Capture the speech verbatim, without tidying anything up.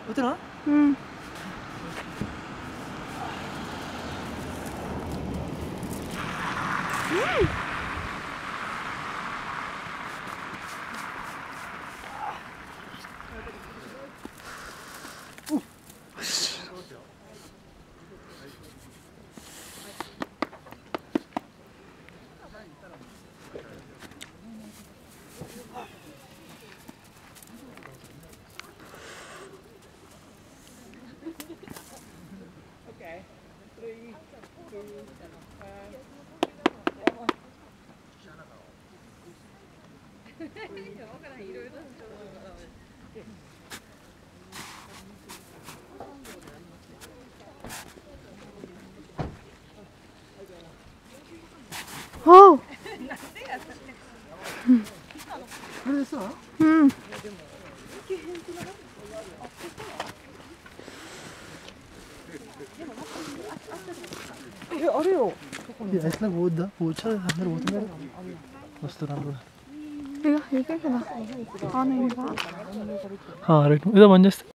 Betul? Hmm. Hmm. Okay. Three, two, one. Oh. これでさ、 うん。 え、あれよ。 ya isna بود ده بود چرا همه بود میره رستوران رو 이거 이게 그다. 안에 이거. हाँ राइट इधर बन जाए